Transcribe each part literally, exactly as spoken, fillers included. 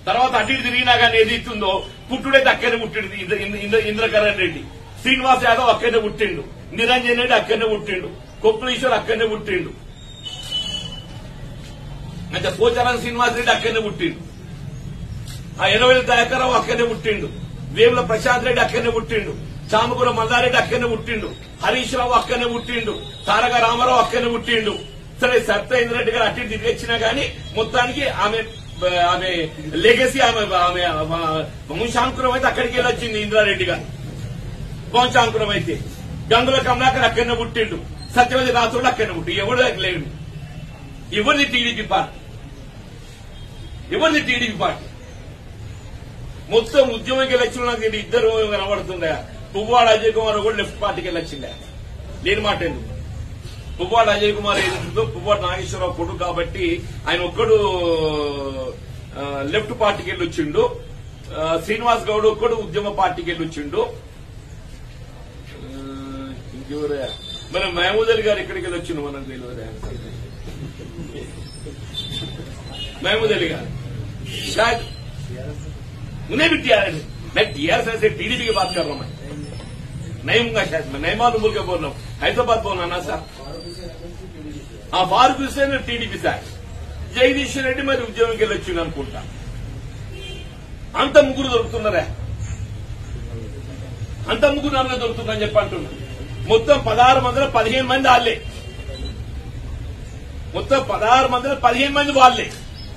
తర్వాత అటు ఇటు తిరిగినా కానీ ఏది ఇస్తుందో పుట్టుడైతే అక్కడనే పుట్టిండు ఇంద్ర- ఇంద్ర- ఇంద్రకరణ్ రెడ్డి, శ్రీనివాస్ యాదవ్ అక్కడనే పుట్టిండు, నిరంజన్ రెడ్డి అక్కడనే పుట్టిండు, కొప్పులీశ్వర్ అక్కడనే పుట్టిండు, అంటే పోచారం శ్రీనివాస్ రెడ్డి అక్కడనే పుట్టిండు, ఆ ఎనవేల దయాకరావు అక్కడనే పుట్టిండు, వేముల ప్రశాంత్ రెడ్డి అక్కడనే పుట్టిండు, చామకూర మల్లారెడ్డి అక్కడనే పుట్టిండు, హరీష్ రావు అక్కడనే పుట్టిండు, తారక రామారావు అక్కడనే పుట్టిండు. సరే సత్యేంద్ర రెడ్డి గారు అటు ఇటు తిరిగిచ్చినా గానీ మొత్తానికి ఆమె ఆమె లెగసీ ఆమె ఆమె వంశాంకురం అయితే అక్కడికి వెళ్ళొచ్చింది ఇంద్రారెడ్డి గారు. వంశాంకురం అయితే గంగుల కమలాకర్ అక్కడనే పుట్టిండు, సత్యవతి రాథోడ్ అక్కడనే పుట్టి ఎవరు లేడు. ఎవరిది టీడీపీ పార్టీ, ఎవరిది టీడీపీ పార్టీ? మొత్తం ఉద్యమంకి వెళ్ళొచ్చిన నాకు ఇది ఇద్దరు కనబడుతుండే. పువ్వాడ అజయ్ కుమార్ కూడా లెఫ్ట్ పార్టీకి వెళ్ళొచ్చిండే. లేని మాట ఎందుకు? పువ్వాడ అజయ్ కుమార్ ఏదో పువ్వాడ నాగేశ్వరరావు కొడుకు కాబట్టి ఆయన ఒక్కడు లెఫ్ట్ పార్టీకి వెళ్ళొచ్చిండు, శ్రీనివాస్ గౌడ్ ఒక్కడు ఉద్యమ పార్టీకి వెళ్ళొచ్చిండు. ఇంకెవరే మన మహమూద్ అలీ గారు ఎక్కడికి వెళ్ళొచ్చిండు మనకు తెలియదు. महमूद अली का शायद उन्हें भी टीआरएस, मैं टीआरएस से टीडीपी की बात कर रहा हूं, मैं नहीं हूंगा शायद, मैं नहीं मालूम बोल के बोल रहा हूं, हैदराबाद बोलना ना साहब. हाँ फारूक हुसैन टीडीपी साहब, జగదీష్ రెడ్డి మరి ఉద్యోగంకి వెళ్ళొచ్చింది అనుకుంటా. అంత ముగ్గురు దొరుకుతున్నారా? అంత ముగ్గురు నన్ను దొరుకుతుందని చెప్పి అంటున్నా. మొత్తం పదహారు మందిలో పదిహేను మంది వాళ్ళే, మొత్తం పదహారు మందిలో పదిహేను మంది వాళ్ళే.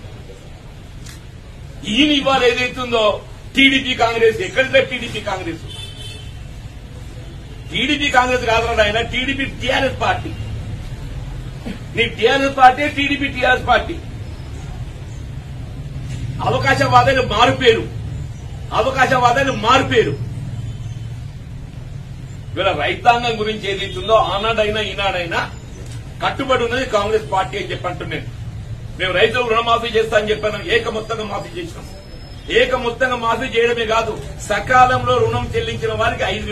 ఈయన ఇవాళ ఏదైతుందో టీడీపీ కాంగ్రెస్, ఎక్కడితే టీడీపీ కాంగ్రెస్, టీడీపీ కాంగ్రెస్ కాదు ఆయన, టీడీపీ టీఆర్ఎస్ పార్టీ. నీ TRS party, TDP TRS party. అవకాశవాదాలు మారుపేరు, అవకాశవాదాలు మారుపేరు. వీళ్ళ రైతాంగం గురించి ఏదైతుందో ఆనాడైనా ఈనాడైనా కట్టుబడి ఉన్నది కాంగ్రెస్ పార్టీ అని చెప్పి అంటున్నాను. మేము రైతులకు రుణమాఫీ చేస్తా అని చెప్పాను, ఏక మొత్తంగా మాఫీ చేసినాం. ఏక మొత్తంగా మాఫీ చేయడమే కాదు, సకాలంలో రుణం చెల్లించిన వారికి ఐదు